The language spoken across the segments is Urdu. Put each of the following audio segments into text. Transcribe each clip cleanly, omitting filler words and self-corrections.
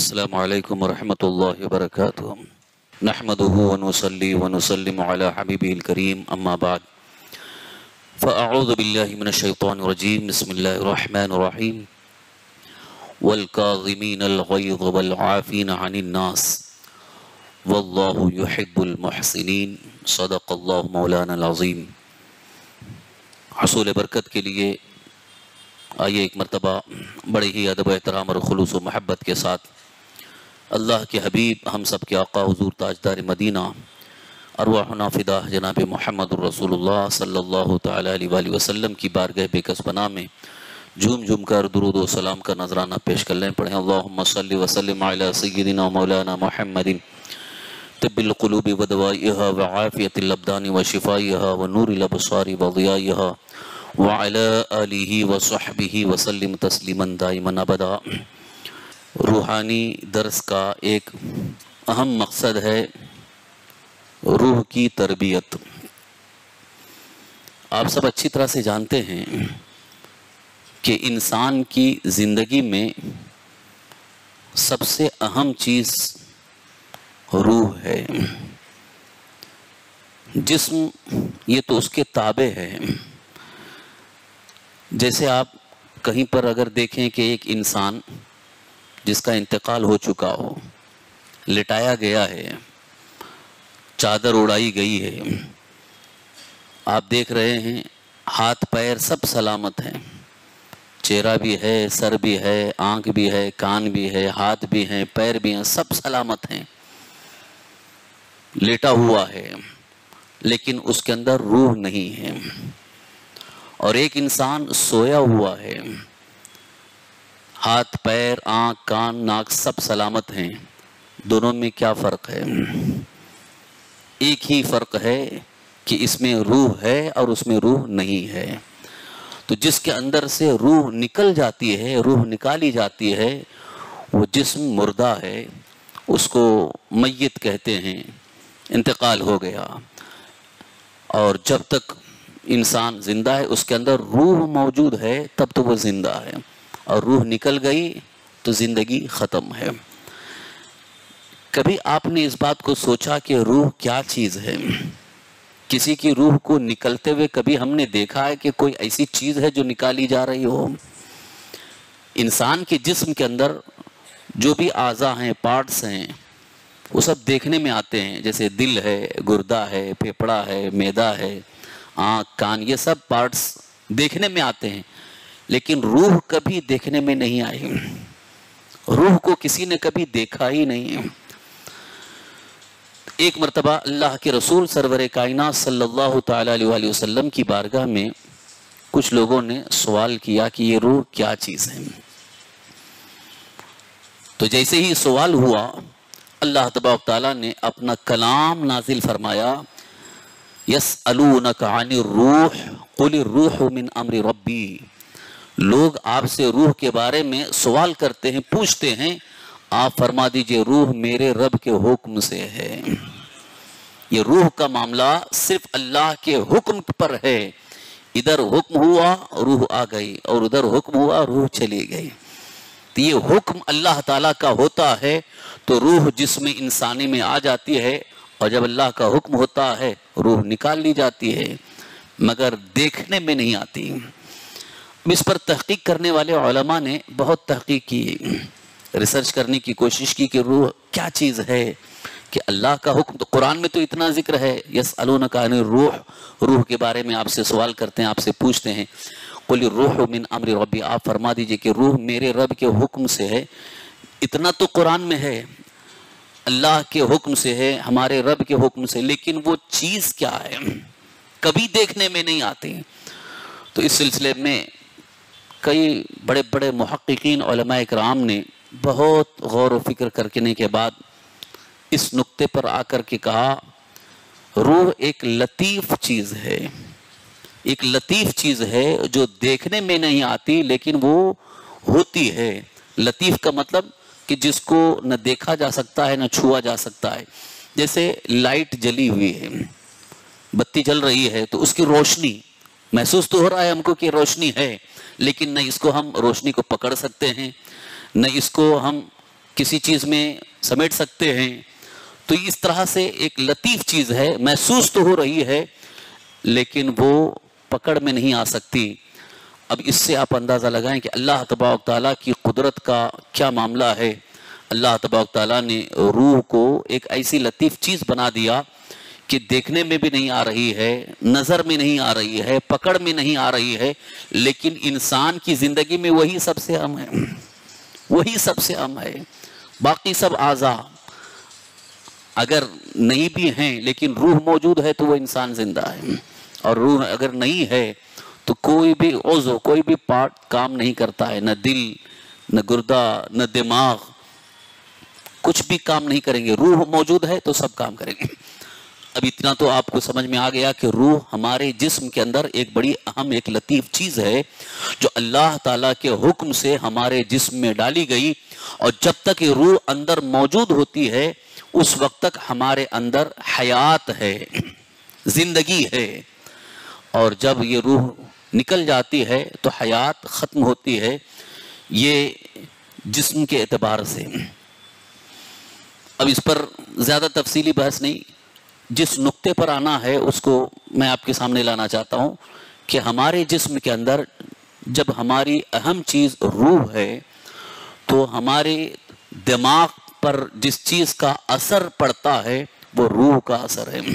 السلام علیکم ورحمۃ اللہ وبرکاتہ نحمده ونصلي ونسلم على حبیبه الکریم اما بعد فاعوذ باللہ من الشیطان الرجیم بسم اللہ الرحمن الرحیم والکاظمین الغیظ والعافین عن الناس واللہ یحب المحسنین صدق اللہ مولانا العظیم۔ حصول برکت کے لیے آئیے ایک مرتبہ بڑے ہی ادب و احترام اور خلوص و محبت کے ساتھ اللہ کے حبیب ہم سب کے آقا حضور تاجدار مدینہ ارواحنا فدا جناب محمد الرسول اللہ صلی اللہ تعالیٰ علیہ وآلہ وسلم کی بارگاہ بے کس پناہ میں جھوم جھوم کر درود و سلام کا نذرانہ پیش کر لیں۔ پڑھیں اللہم صلی وسلم علی سیدنا مولانا محمد طب القلوب ودوائها وعافیت الابدان وشفائها ونور الابصار وضیائها وعلى آلہ وصحبہ وسلم تسلیما دائما ابدا۔ روحانی درس کا ایک اہم مقصد ہے روح کی تربیت۔ آپ سب اچھی طرح سے جانتے ہیں کہ انسان کی زندگی میں سب سے اہم چیز روح ہے۔ جسم یہ تو اس کے تابع ہے۔ جیسے آپ کہیں پر اگر دیکھیں کہ ایک انسان جس کا انتقال ہو چکا ہو، لٹایا گیا ہے، چادر اڑائی گئی ہے، آپ دیکھ رہے ہیں ہاتھ پیر سب سلامت ہیں، چہرہ بھی ہے، سر بھی ہے، آنکھ بھی ہے، کان بھی ہے، ہاتھ بھی ہیں، پیر بھی ہیں، سب سلامت ہیں، لیٹا ہوا ہے، لیکن اس کے اندر روح نہیں ہے۔ اور ایک انسان سویا ہوا ہے، ہاتھ پیر آنکھ کان ناک سب سلامت ہیں، دونوں میں کیا فرق ہے؟ ایک ہی فرق ہے کہ اس میں روح ہے اور اس میں روح نہیں ہے۔ تو جس کے اندر سے روح نکل جاتی ہے، روح نکالی جاتی ہے، وہ جسم مردہ ہے، اس کو میت کہتے ہیں، انتقال ہو گیا۔ اور جب تک انسان زندہ ہے اس کے اندر روح موجود ہے، تب تو وہ زندہ ہے، اور روح نکل گئی تو زندگی ختم ہے۔ کبھی آپ نے اس بات کو سوچا کہ روح کیا چیز ہے؟ کسی کی روح کو نکلتے ہوئے کبھی ہم نے دیکھا ہے کہ کوئی ایسی چیز ہے جو نکالی جا رہی ہو؟ انسان کے جسم کے اندر جو بھی اعضاء ہیں، پارٹس ہیں، وہ سب دیکھنے میں آتے ہیں، جیسے دل ہے، گردہ ہے، پھیپھڑا ہے، معدہ ہے، آنکھ کان، یہ سب پارٹس دیکھنے میں آتے ہیں، لیکن روح کبھی دیکھنے میں نہیں آئی۔ روح کو کسی نے کبھی دیکھا ہی نہیں۔ ایک مرتبہ اللہ کے رسول سرور کائنات صلی اللہ تعالیٰ علیہ وآلہ وسلم کی بارگاہ میں کچھ لوگوں نے سوال کیا کہ یہ روح کیا چیز ہے؟ تو جیسے ہی سوال ہوا، اللہ تبارک تعالیٰ نے اپنا کلام نازل فرمایا، یسألونک عن الروح قل الروح من امر ربی۔ لوگ آپ سے روح کے بارے میں سوال کرتے ہیں، پوچھتے ہیں، آپ فرما دیجئے روح میرے رب کے حکم سے ہے۔ یہ روح کا معاملہ صرف اللہ کے حکم پر ہے۔ ادھر حکم ہوا روح آ گئی، اور ادھر حکم ہوا روح چلی گئی۔ تو یہ حکم اللہ تعالیٰ کا ہوتا ہے تو روح جسم انسانی میں آ جاتی ہے، اور جب اللہ کا حکم ہوتا ہے روح نکال لی جاتی ہے، مگر دیکھنے میں نہیں آتی۔ اس پر تحقیق کرنے والے علماء نے بہت تحقیق کی، ریسرچ کرنے کی کوشش کی کہ روح کیا چیز ہے، کہ اللہ کا حکم تو قرآن میں تو اتنا ذکر ہے، یسألونک عن الروح، روح کے بارے میں آپ سے سوال کرتے ہیں، آپ سے پوچھتے ہیں، قل الروح من امر ربی، آپ فرما دیجئے کہ روح میرے رب کے حکم سے ہے۔ اتنا تو قرآن میں ہے، اللہ کے حکم سے ہے، ہمارے رب کے حکم سے، لیکن وہ چیز کیا ہے کبھی دیکھنے میں نہیں آتی۔ تو اس سلسلے میں کئی بڑے بڑے محققین علماء کرام نے بہت غور و فکر کرنے کے بعد اس نقطے پر آ کر کے کہا، روح ایک لطیف چیز ہے، ایک لطیف چیز ہے جو دیکھنے میں نہیں آتی لیکن وہ ہوتی ہے۔ لطیف کا مطلب کہ جس کو نہ دیکھا جا سکتا ہے نہ چھوا جا سکتا ہے۔ جیسے لائٹ جلی ہوئی ہے، بتی جل رہی ہے تو اس کی روشنی محسوس تو ہو رہا ہے ہم کو کہ روشنی ہے، لیکن نہ اس کو ہم روشنی کو پکڑ سکتے ہیں، نہ اس کو ہم کسی چیز میں سمیٹ سکتے ہیں. تو اس طرح سے ایک لطیف چیز ہے، محسوس تو ہو رہی ہے لیکن وہ پکڑ میں نہیں آ سکتی. اب اس سے آپ اندازہ لگائیں کہ اللہ تبارک تعالیٰ کی قدرت کا کیا معاملہ ہے. اللہ تبارک تعالیٰ نے روح کو ایک ایسی لطیف چیز بنا دیا کہ دیکھنے میں بھی نہیں آ رہی ہے، نظر میں نہیں آ رہی ہے، پکڑ میں نہیں آ رہی ہے، لیکن انسان کی زندگی میں وہی سب سے اہم ہے، وہی سب سے اہم ہے. باقی سب اعضاء اگر نہیں بھی ہیں لیکن روح موجود ہے تو وہ انسان زندہ ہے، اور روح اگر نہیں ہے تو کوئی بھی عضو، کوئی بھی پارٹ کام نہیں کرتا ہے، نہ دل، نہ گردہ، نہ دماغ، کچھ بھی کام نہیں کریں گے. روح موجود ہے تو سب کام کریں گے. اب اتنا تو آپ کو سمجھ میں آ گیا کہ روح ہمارے جسم کے اندر ایک بڑی اہم، ایک لطیف چیز ہے جو اللہ تعالیٰ کے حکم سے ہمارے جسم میں ڈالی گئی، اور جب تک یہ روح اندر موجود ہوتی ہے اس وقت تک ہمارے اندر حیات ہے، زندگی ہے. اور جب یہ روح نکل جاتی ہے تو حیات ختم ہوتی ہے. یہ جسم کے اعتبار سے. اب اس پر زیادہ تفصیلی بحث نہیں، جس نقطے پر آنا ہے اس کو میں آپ کے سامنے لانا چاہتا ہوں کہ ہمارے جسم کے اندر جب ہماری اہم چیز روح ہے تو ہمارے دماغ پر جس چیز کا اثر پڑتا ہے وہ روح کا اثر ہے.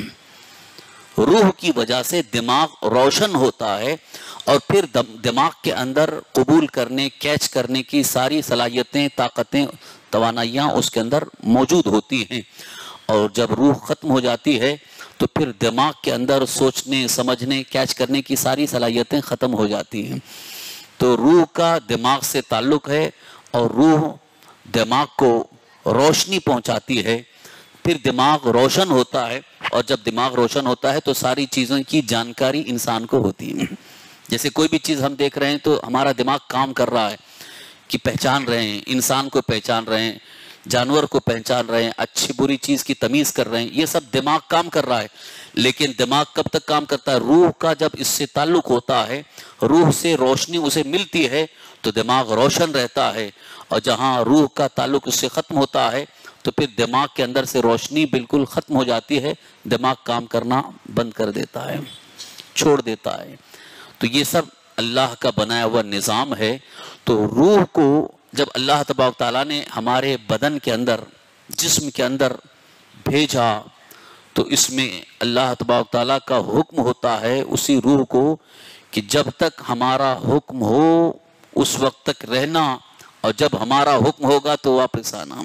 روح کی وجہ سے دماغ روشن ہوتا ہے، اور پھر دماغ کے اندر قبول کرنے، کیچ کرنے کی ساری صلاحیتیں، طاقتیں، توانائیاں اس کے اندر موجود ہوتی ہیں. اور جب روح ختم ہو جاتی ہے تو پھر دماغ کے اندر سوچنے، سمجھنے، کیچ کرنے کی ساری صلاحیتیں ختم ہو جاتی ہیں. تو روح کا دماغ سے تعلق ہے، اور روح دماغ کو روشنی پہنچاتی ہے. پھر دماغ روشن ہوتا ہے، اور جب دماغ روشن ہوتا ہے تو ساری چیزوں کی جانکاری انسان کو ہوتی ہے. جیسے کوئی بھی چیز ہم دیکھ رہے ہیں تو ہمارا دماغ کام کر رہا ہے کہ پہچان رہے ہیں، انسان کو پہچان رہے ہیں، جانور کو پہچان رہے ہیں، اچھی بری چیز کی تمیز کر رہے ہیں. یہ سب دماغ کام کر رہا ہے. لیکن دماغ کب تک کام کرتا ہے؟ روح کا جب اس سے تعلق ہوتا ہے، روح سے روشنی اسے ملتی ہے تو دماغ روشن رہتا ہے. اور جہاں روح کا تعلق اس سے ختم ہوتا ہے تو پھر دماغ کے اندر سے روشنی بالکل ختم ہو جاتی ہے، دماغ کام کرنا بند کر دیتا ہے، چھوڑ دیتا ہے. تو یہ سب اللہ کا بنایا ہوا نظام ہے. تو روح کو جب اللہ تبارک تعالیٰ نے ہمارے بدن کے اندر، جسم کے اندر بھیجا تو اس میں اللہ تبارک تعالیٰ کا حکم ہوتا ہے اسی روح کو کہ جب تک ہمارا حکم ہو اس وقت تک رہنا، اور جب ہمارا حکم ہوگا تو واپس آنا.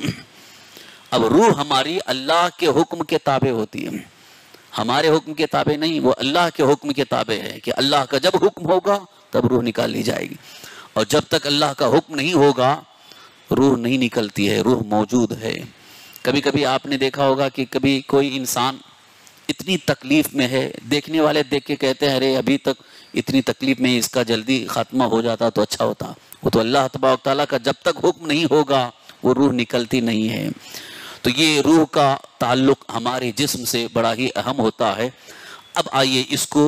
اب روح ہماری اللہ کے حکم کے تابع ہوتی ہے، ہمارے حکم کے تابع نہیں، وہ اللہ کے حکم کے تابع ہے کہ اللہ کا جب حکم ہوگا تب روح نکال لی جائے گی. اور جب تک اللہ کا حکم نہیں ہوگا روح نہیں نکلتی ہے، روح موجود ہے. کبھی کبھی آپ نے دیکھا ہوگا کہ کبھی کوئی انسان اتنی تکلیف میں ہے، دیکھنے والے دیکھ کے کہتے ہیں ارے ابھی تک اتنی تکلیف میں، اس کا جلدی خاتمہ ہو جاتا تو اچھا ہوتا. وہ تو اللہ تبارک تعالیٰ کا جب تک حکم نہیں ہوگا وہ روح نکلتی نہیں ہے. تو یہ روح کا تعلق ہمارے جسم سے بڑا ہی اہم ہوتا ہے. اب آئیے اس کو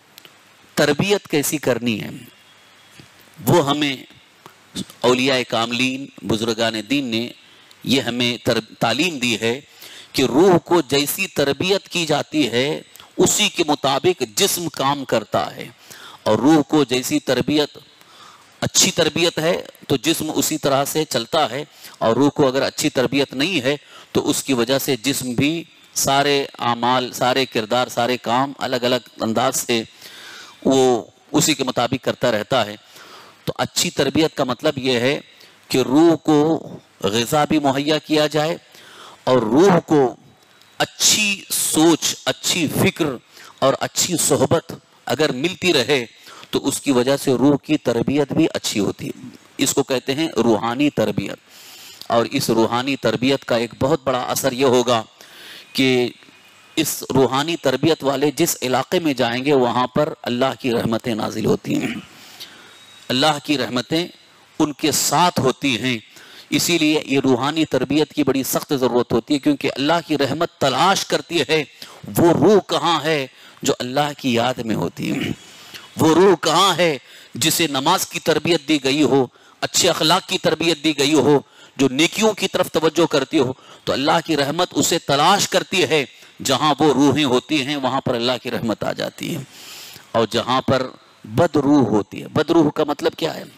تربیت کیسی کرنی ہے، وہ ہمیں اولیاء کاملین، بزرگان دین نے یہ ہمیں تعلیم دی ہے کہ روح کو جیسی تربیت کی جاتی ہے اسی کے مطابق جسم کام کرتا ہے. اور روح کو جیسی تربیت، اچھی تربیت ہے تو جسم اسی طرح سے چلتا ہے، اور روح کو اگر اچھی تربیت نہیں ہے تو اس کی وجہ سے جسم بھی سارے اعمال، سارے کردار، سارے کام الگ الگ انداز سے وہ اسی کے مطابق کرتا رہتا ہے. تو اچھی تربیت کا مطلب یہ ہے کہ روح کو غذا بھی مہیا کیا جائے، اور روح کو اچھی سوچ، اچھی فکر اور اچھی صحبت اگر ملتی رہے تو اس کی وجہ سے روح کی تربیت بھی اچھی ہوتی ہے. اس کو کہتے ہیں روحانی تربیت. اور اس روحانی تربیت کا ایک بہت بڑا اثر یہ ہوگا کہ اس روحانی تربیت والے جس علاقے میں جائیں گے وہاں پر اللہ کی رحمتیں نازل ہوتی ہیں، اللہ کی رحمتیں ان کے ساتھ ہوتی ہیں. اسی لیے یہ روحانی تربیت کی بڑی سخت ضرورت ہوتی ہے، کیونکہ اللہ کی رحمت تلاش کرتی ہے وہ روح کہاں ہے جو اللہ کی یاد میں ہوتی ہے، وہ روح کہاں ہے جسے نماز کی تربیت دی گئی ہو، اچھے اخلاق کی تربیت دی گئی ہو، جو نیکیوں کی طرف توجہ کرتی ہو تو اللہ کی رحمت اسے تلاش کرتی ہے. جہاں وہ روحیں ہوتی ہیں وہاں پر اللہ کی رحمت آ جاتی ہے. اور جہاں پر بد روح ہوتی ہے، بد روح کا مطلب کیا ہے؟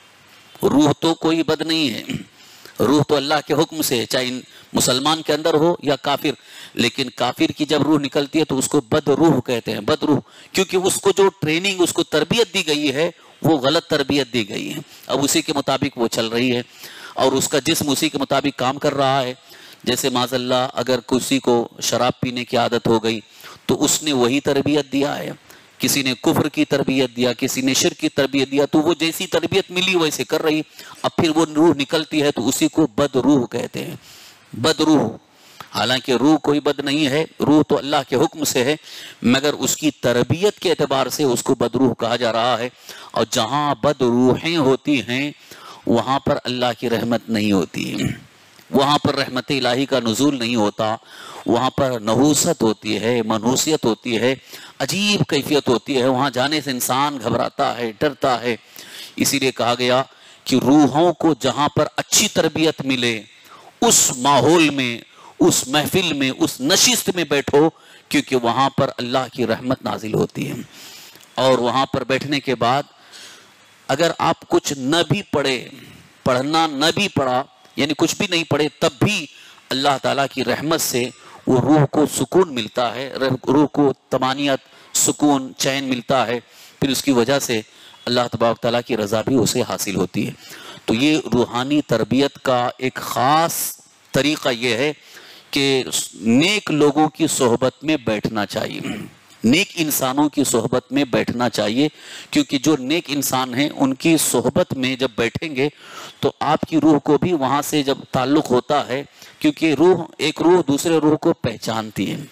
روح تو کوئی بد نہیں ہے، روح تو اللہ کے حکم سے ہے، چاہے مسلمان کے اندر ہو یا کافر. لیکن کافر کی جب روح نکلتی ہے تو اس کو بد روح کہتے ہیں، بد روح، کیونکہ اس کو جو ٹریننگ، اس کو تربیت دی گئی ہے وہ غلط تربیت دی گئی ہے. اب اسی کے مطابق وہ چل رہی ہے اور اس کا جسم اسی کے مطابق کام کر رہا ہے. جیسے معاذ اللہ اگر کسی کو شراب پینے کی عادت ہو گئی تو اس نے وہی تربیت دیا ہے. کسی نے کفر کی تربیت دیا، کسی نے شرک کی تربیت دیا، تو وہ جیسی تربیت ملی ویسے کر رہی. اب پھر وہ روح نکلتی ہے تو اسی کو بد روح کہتے ہیں، بد روح. حالانکہ روح کوئی بد نہیں ہے، روح تو اللہ کے حکم سے ہے، مگر اس کی تربیت کے اعتبار سے اس کو بد روح کہا جا رہا ہے. اور جہاں بد روحیں ہوتی ہیں وہاں پر اللہ کی رحمت نہیں ہوتی، وہاں پر رحمت الہی کا نزول نہیں ہوتا. وہاں پر نحوست ہوتی ہے، منحوسیت ہوتی ہے، عجیب کیفیت ہوتی ہے. وہاں جانے سے انسان گھبراتا ہے، ڈرتا ہے. اسی لیے کہا گیا کہ روحوں کو جہاں پر اچھی تربیت ملے اس ماحول میں، اس محفل میں، اس نشست میں بیٹھو، کیونکہ وہاں پر اللہ کی رحمت نازل ہوتی ہے. اور وہاں پر بیٹھنے کے بعد اگر آپ کچھ نہ بھی پڑھے، پڑھنا نہ بھی پڑھا، یعنی کچھ بھی نہیں پڑھے، تب بھی اللہ تعالیٰ کی رحمت سے وہ روح کو سکون ملتا ہے، روح کو طمانینت، سکون، چین ملتا ہے. پھر اس کی وجہ سے اللہ تبارک تعالیٰ کی رضا بھی اسے حاصل ہوتی ہے. تو یہ روحانی تربیت کا ایک خاص طریقہ یہ ہے کہ نیک لوگوں کی صحبت میں بیٹھنا چاہیے، نیک انسانوں کی صحبت میں بیٹھنا چاہیے. کیونکہ جو نیک انسان ہیں ان کی صحبت میں جب بیٹھیں گے تو آپ کی روح کو بھی وہاں سے جب تعلق ہوتا ہے، کیونکہ ایک روح دوسرے روح کو پہچانتی ہے.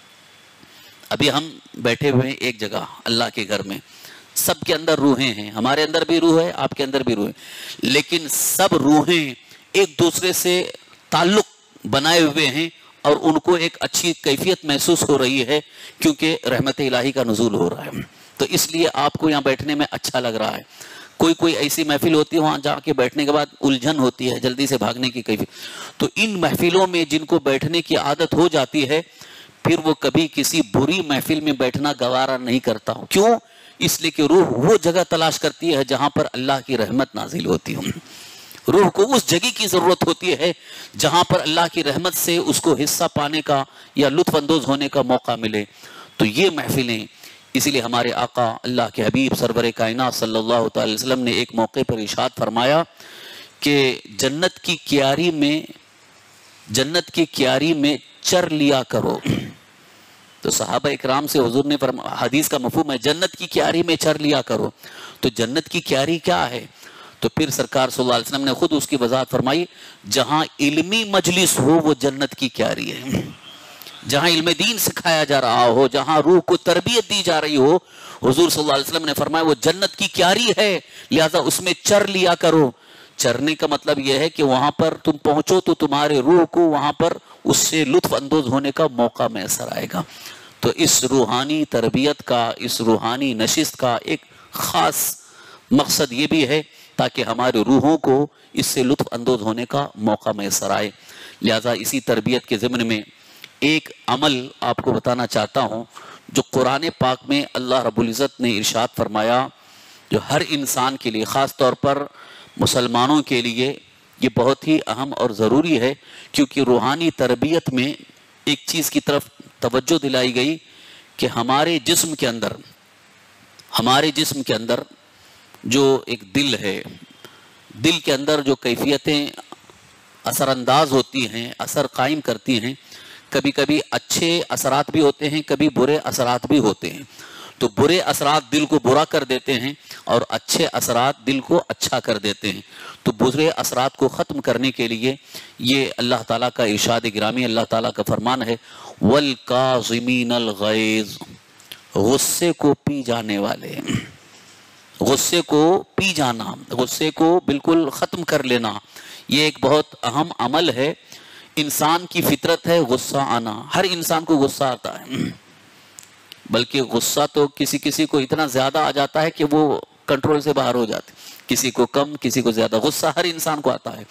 ابھی ہم بیٹھے ہوئے ہیں ایک جگہ اللہ کے گھر میں، سب کے اندر روحیں ہیں، ہمارے اندر بھی روح ہے، آپ کے اندر بھی روح ہے، لیکن سب روحیں ایک دوسرے سے تعلق بنائے ہوئے ہیں اور ان کو ایک اچھی کیفیت محسوس ہو رہی ہے کیونکہ رحمت الہی کا نزول ہو رہا ہے. تو اس لیے آپ کو یہاں بیٹھنے میں اچھا لگ رہا ہے. کوئی ایسی محفل ہوتی ہے وہاں جا کے بیٹھنے کے بعد الجھن ہوتی ہے، جلدی سے بھاگنے کی کیفیت. تو ان محفلوں میں جن کو بیٹھنے کی عادت ہو جاتی ہے پھر وہ کبھی کسی بری محفل میں بیٹھنا گوارا نہیں کرتا. کیوں؟ اس لیے کہ روح وہ جگہ تلاش کرتی ہے جہاں پر اللہ کی رحمت نازل ہوتی ہے. روح کو اس جگہ کی ضرورت ہوتی ہے جہاں پر اللہ کی رحمت سے اس کو حصہ پانے کا یا لطف اندوز ہونے کا موقع ملے. تو یہ محفلیں، اسی لیے ہمارے آقا اللہ کے حبیب سرور کائنات صلی اللہ تعالی وسلم نے ایک موقع پر ارشاد فرمایا کہ جنت کی کیاری میں چر لیا کرو. تو صحابہ اکرام سے حضور نے حدیث کا مفہوم ہے جنت کی کیاری میں چر لیا کرو. تو جنت کی کیاری کیا ہے؟ تو پھر سرکار صلی اللہ علیہ وسلم نے خود اس کی وضاحت فرمائی، جہاں علمی مجلس ہو وہ جنت کی کیاری ہے. جہاں علم دین سکھایا جا رہا ہو، جہاں روح کو تربیت دی جا رہی ہو، حضور صلی اللہ علیہ وسلم نے فرمایا وہ جنت کی کیاری ہے، لہذا اس میں چر لیا کرو. چرنے کا مطلب یہ ہے کہ وہاں پر تم پہنچو تو تمہارے روح کو وہاں پر اس سے لطف اندوز ہونے کا موقع میسر آئے گا. تو اس روحانی تربیت کا، اس روحانی نشست کا ایک خاص مقصد یہ بھی ہے تاکہ ہمارے روحوں کو اس سے لطف اندوز ہونے کا موقع میسر آئے. لہذا اسی تربیت کے ضمن میں ایک عمل آپ کو بتانا چاہتا ہوں جو قرآن پاک میں اللہ رب العزت نے ارشاد فرمایا، جو ہر انسان کے لیے، خاص طور پر مسلمانوں کے لیے یہ بہت ہی اہم اور ضروری ہے. کیونکہ روحانی تربیت میں ایک چیز کی طرف توجہ دلائی گئی کہ ہمارے جسم کے اندر جو ایک دل ہے، دل کے اندر جو کیفیتیں اثر انداز ہوتی ہیں، اثر قائم کرتی ہیں، کبھی کبھی اچھے اثرات بھی ہوتے ہیں، کبھی برے اثرات بھی ہوتے ہیں. تو برے اثرات دل کو برا کر دیتے ہیں اور اچھے اثرات دل کو اچھا کر دیتے ہیں. تو برے اثرات کو ختم کرنے کے لیے یہ اللہ تعالیٰ کا ارشاد گرامی، اللہ تعالیٰ کا فرمان ہے، وَالْكَاظِمِينَ الْغَيْظَ، غصے کو پی جانے والے، غصے کو پی جانا، غصے کو بالکل ختم کر لینا. یہ ایک بہت اہم عمل ہے. انسان کی فطرت ہے غصہ آنا، ہر انسان کو غصہ آتا ہے، بلکہ غصہ تو کسی کو اتنا زیادہ آ جاتا ہے کہ وہ کنٹرول سے باہر ہو جاتے، کسی کو کم، کسی کو زیادہ. غصہ ہر انسان کو آتا ہے،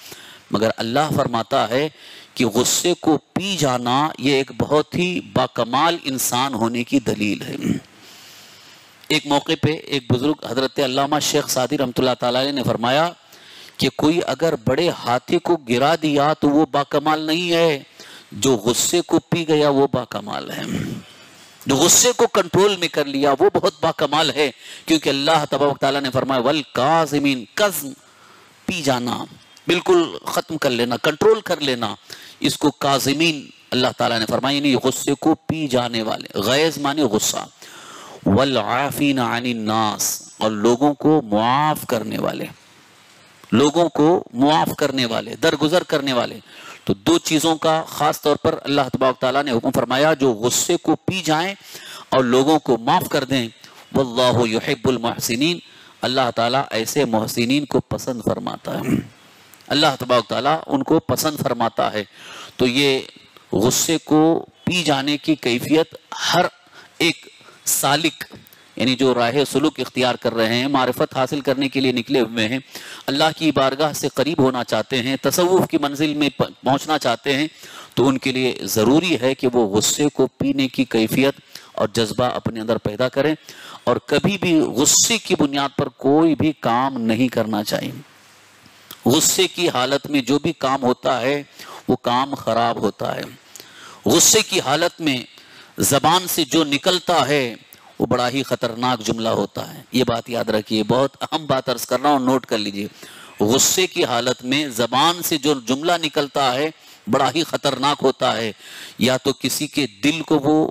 مگر اللہ فرماتا ہے کہ غصے کو پی جانا یہ ایک بہت ہی باکمال انسان ہونے کی دلیل ہے۔ ایک موقع پہ ایک بزرگ حضرت علامہ شیخ سعدی رحمۃ اللہ تعالی علیہ نے فرمایا کہ کوئی اگر بڑے ہاتھی کو گرا دیا تو وہ باکمال نہیں ہے، جو غصے کو پی گیا وہ باکمال ہے، جو غصے کو کنٹرول میں کر لیا وہ بہت باکمال ہے، کیونکہ اللہ تبارک تعالیٰ نے فرمایا والکاظمین، قزم پی جانا، بالکل ختم کر لینا، کنٹرول کر لینا، اس کو کاظمین اللہ تعالیٰ نے فرمایا، یعنی غصے کو پی جانے والے، غیظ معنی غصہ، والعافین عن الناس، اور لوگوں کو معاف کرنے والے، لوگوں کو معاف کرنے والے، درگزر کرنے والے۔ تو دو چیزوں کا خاص طور پر اللہ تبارک تعالیٰ نے حکم فرمایا، جو غصے کو پی جائیں اور لوگوں کو معاف کر دیں۔ واللہ یحب المحسنین، اللہ تعالیٰ ایسے محسنین کو پسند فرماتا ہے، اللہ تبارک تعالیٰ ان کو پسند فرماتا ہے۔ تو یہ غصے کو پی جانے کی کیفیت ہر ایک سالک، یعنی جو راہ سلوک اختیار کر رہے ہیں، معرفت حاصل کرنے کے لیے نکلے ہوئے ہیں، اللہ کی بارگاہ سے قریب ہونا چاہتے ہیں، تصوف کی منزل میں پہنچنا چاہتے ہیں، تو ان کے لیے ضروری ہے کہ وہ غصے کو پینے کی کیفیت اور جذبہ اپنے اندر پیدا کریں، اور کبھی بھی غصے کی بنیاد پر کوئی بھی کام نہیں کرنا چاہیے۔ غصے کی حالت میں جو بھی کام ہوتا ہے وہ کام خراب ہوتا ہے۔ غصے کی حالت میں زبان سے جو نکلتا ہے وہ بڑا ہی خطرناک جملہ ہوتا ہے، یہ بات یاد رکھیے، بہت اہم بات عرض کر رہا ہوں، نوٹ کر لیجئے۔ غصے کی حالت میں زبان سے جو جملہ نکلتا ہے بڑا ہی خطرناک ہوتا ہے، یا تو کسی کے دل کو وہ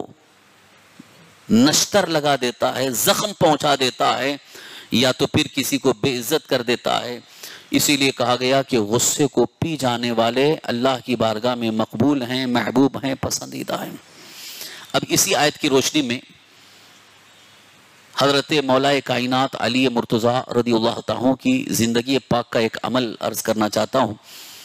نشتر لگا دیتا ہے، زخم پہنچا دیتا ہے، یا تو پھر کسی کو بے عزت کر دیتا ہے۔ اسی لیے کہا گیا کہ غصے کو پی جانے والے اللہ کی بارگاہ میں مقبول ہیں، محبوب ہیں، پسندیدہ ہیں۔ اب اسی آیت کی روشنی میں حضرت مولا کائنات علی مرتضیٰ رضی اللہ تعالیٰ کی زندگی پاک کا ایک عمل عرض کرنا چاہتا ہوں۔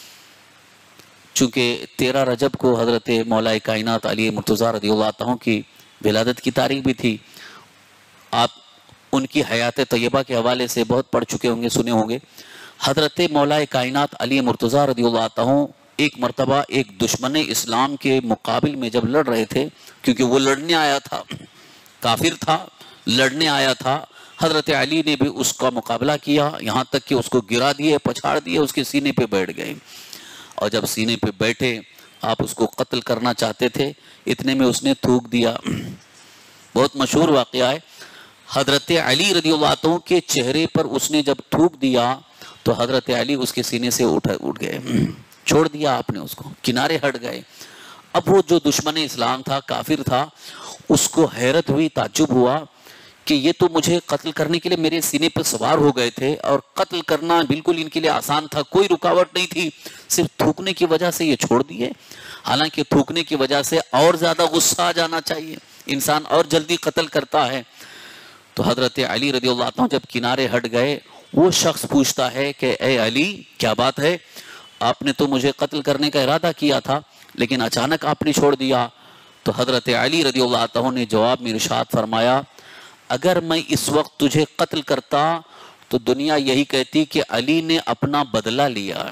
چونکہ 13 رجب کو حضرت مولا کائنات علی مرتضیٰ رضی اللہ تعالیٰ کی ولادت کی تاریخ بھی تھی۔ آپ ان کی حیات طیبہ کے حوالے سے بہت پڑھ چکے ہوں گے، سنے ہوں گے۔ حضرت مولا کائنات علی مرتضیٰ رضی اللہ تعالیٰ ایک مرتبہ ایک دشمن اسلام کے مقابل میں جب لڑ رہے تھے، کیونکہ وہ لڑنے آیا تھا، کافر تھا، لڑنے آیا تھا، حضرت علی نے بھی اس کا مقابلہ کیا، یہاں تک کہ اس کو گرا دیے، پچھاڑ دیے، اس کے سینے پہ بیٹھ گئے، اور جب سینے پہ بیٹھے آپ اس کو قتل کرنا چاہتے تھے، اتنے میں اس نے تھوک دیا۔ بہت مشہور واقعہ ہے، حضرت علی رضی اللہ عنہ کے چہرے پر اس نے جب تھوک دیا تو حضرت علی اس کے سینے سے اٹھ گئے، چھوڑ دیا آپ نے، اس کو کنارے ہٹ گئے۔ اب وہ جو دشمن اسلام تھا، کافر تھا، اس کو حیرت ہوئی، تعجب ہوا کہ یہ تو مجھے قتل کرنے کے لیے میرے سینے پر سوار ہو گئے تھے، اور قتل کرنا بالکل ان کے لیے آسان تھا، کوئی رکاوٹ نہیں تھی، صرف تھوکنے کی وجہ سے یہ چھوڑ دیے۔ حالانکہ تھوکنے کی وجہ سے اور زیادہ غصہ آ جانا چاہیے، انسان اور جلدی قتل کرتا ہے۔ تو حضرت علی رضی اللہ عنہ جب کنارے ہٹ گئے، وہ شخص پوچھتا ہے کہ اے علی، کیا بات ہے؟ آپ نے تو مجھے قتل کرنے کا ارادہ کیا تھا، لیکن اچانک آپ نے چھوڑ دیا۔ تو حضرت علی رضی اللہ عنہ نے جواب میں ارشاد فرمایا، اگر میں اس وقت تجھے قتل کرتا تو دنیا یہی کہتی کہ علی نے اپنا بدلہ لیا،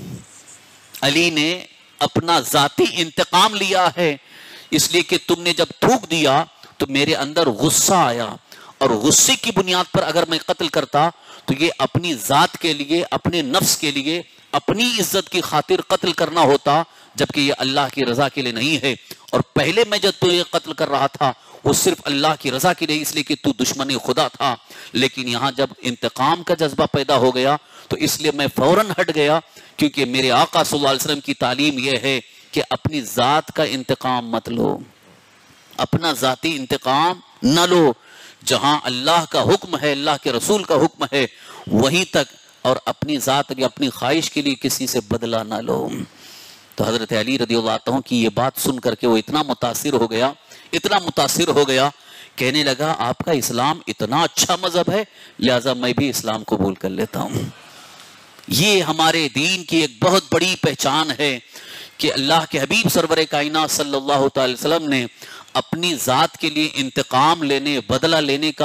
علی نے اپنا ذاتی انتقام لیا ہے، اس لیے کہ تم نے جب تھوک دیا تو میرے اندر غصہ آیا، اور غصے کی بنیاد پر اگر میں قتل کرتا تو یہ اپنی ذات کے لیے، اپنے نفس کے لیے، اپنی عزت کی خاطر قتل کرنا ہوتا، جبکہ یہ اللہ کی رضا کے لیے نہیں ہے۔ اور پہلے میں جب تو یہ قتل کر رہا تھا وہ صرف اللہ کی رضا کے لیے، اس لیے کہ تو دشمن خدا تھا، لیکن یہاں جب انتقام کا جذبہ پیدا ہو گیا تو اس لیے میں فوراً ہٹ گیا، کیونکہ میرے آقا صلی اللہ علیہ وسلم کی تعلیم یہ ہے کہ اپنی ذات کا انتقام مت لو، اپنا ذاتی انتقام نہ لو، جہاں اللہ کا حکم ہے، اللہ کے رسول کا حکم ہے وہیں تک، اور اپنی ذات یا اپنی خواہش کے لیے کسی سے بدلہ نہ لو۔ تو حضرت علی رضی اللہ عنہ کی یہ بات سن کر کے وہ اتنا متاثر ہو گیا، اتنا متاثر ہو گیا، کہنے لگا آپ کا اسلام اتنا اچھا مذہب ہے، لہذا میں بھی اسلام قبول کر لیتا ہوں۔ یہ ہمارے دین کی ایک بہت بڑی پہچان ہے کہ اللہ کے حبیب سرور کائنات صلی اللہ تعالی وسلم نے اپنی ذات کے لیے انتقام لینے، بدلہ لینے کا